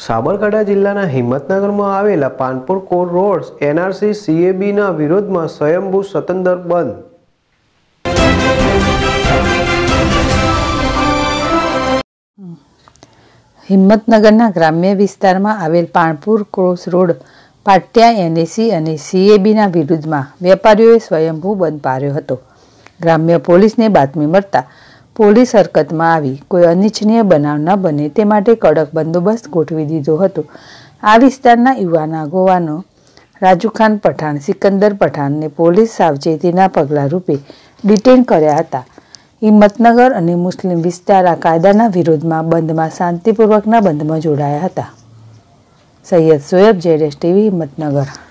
સાબરકાંઠા જિલ્લાના હિંમતનગરમાં આવેલા પાનપુર કોર રોડ એનઆરસી સીએબીના વિરોધમાં સ્વયંભૂ સત્તંદર બંધ. હિંમતનગરના ગ્રામ્ય વિસ્તારમાં આવેલ પાનપુર ક્રોસ રોડ પાટિયા એનએસી અને સીએબીના વિરુદ્ધમાં વેપારીઓએ સ્વયંભૂ બંધ પાળ્યો હતો. ગ્રામ્ય પોલીસને બાતમી મળતા પોલીસ હરકતમાં આવી કોઈ અનિચ્છનીય બનાવ ન બને તે માટે કડક બંદોબસ્ત ગોઠવી દીધો હતો. આ વિસ્તારના યુવાન આગેવાનો રાજુખાન પઠાણ, સિકંદર પઠાણને પોલીસ સાવચેતીના પગલા રૂપે ડિટેન કર્યા હતા. હિંમતનગર અને મુસ્લિમ વિસ્તાર આ કાયદાના વિરોધમાં બંધમાં શાંતિપૂર્વકના બંધમાં જોડાયા હતા. સૈયદ શોએબ, ZSTV, હિંમતનગર.